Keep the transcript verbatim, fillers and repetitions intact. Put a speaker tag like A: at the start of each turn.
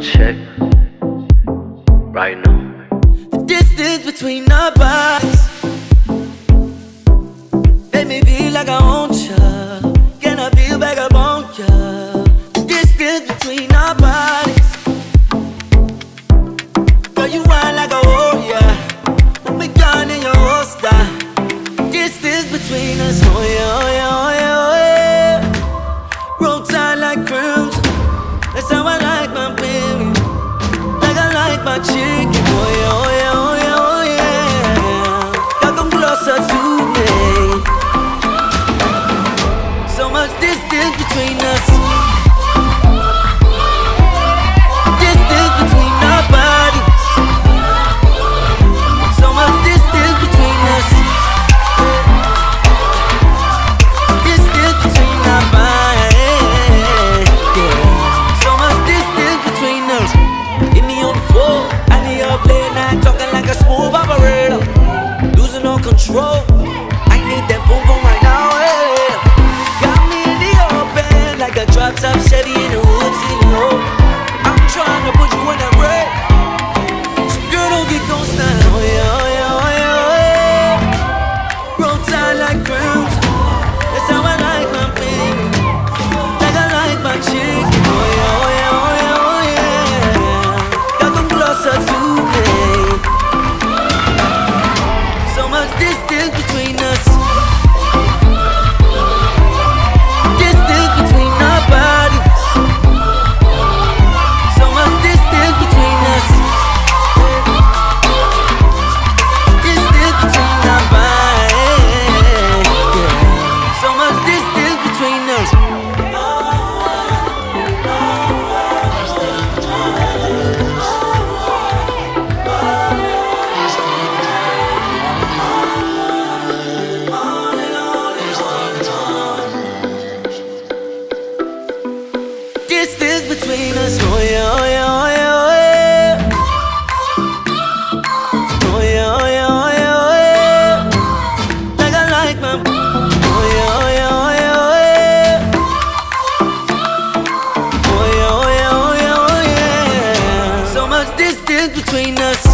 A: check right now.
B: The distance between our bodies make me feel like I want ya. Can I feel back up on ya? The distance between our bodies, girl, you whine like a warrior. Put me down in your holster. Distance between us, oh yeah, oh yeah, oh yeah, oh yeah. Roll tight like crimson, that's how I like my baby. Like I like my chicken, oh yeah, oh yeah, oh yeah, oh yeah. Y'all come closer to me. So much distance between us. Distance between our bodies. So much distance between us. Distance between our bodies. Yeah. So much distance between us. Get me on the floor, I need her playing night, talking like a smooth operator. Losing all control, I need that boom boom right now, yeah. Got me in the open, like a drop top Chevy in the woods, sitting low. I'm trying to put you in that bread, so girl don't get ghost now. Oh yeah, oh yeah, oh yeah, oh yeah. Roll tight like crimson, that's how I like my baby. Like I like my chicken, oh yeah, oh yeah, oh yeah, oh yeah. Y'all come closer to me. So much distance between us. Distance between our bodies. So much distance between us. Distance between our bodies. Yeah. So much distance between us. Distance between us, oh yeah, oh yeah, oh yeah, oh yeah. Oh yeah, oh yeah, oh yeah, oh yeah. Like I like my, oh yeah, oh yeah, oh yeah, oh yeah. Oh yeah, oh yeah, oh yeah, oh yeah. So much distance between us.